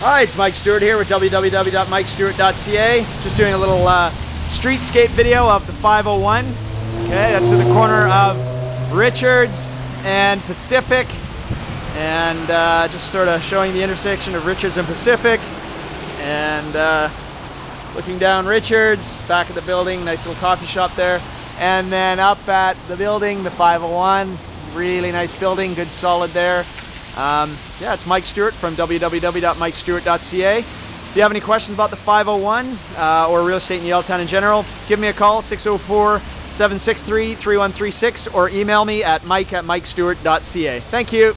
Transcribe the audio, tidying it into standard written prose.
Hi, it's Mike Stewart here with www.mikestewart.ca. Just doing a little streetscape video of the 501. Okay, that's in the corner of Richards and Pacific, and just sort of showing the intersection of Richards and Pacific, and looking down Richards, back at the building, nice little coffee shop there, and then up at the building, the 501, really nice building, good solid there. Yeah, it's Mike Stewart from www.mikestewart.ca. If you have any questions about the 501 or real estate in Yaletown in general, give me a call, 604-763-3136, or email me at mike@mikestewart.ca. Thank you.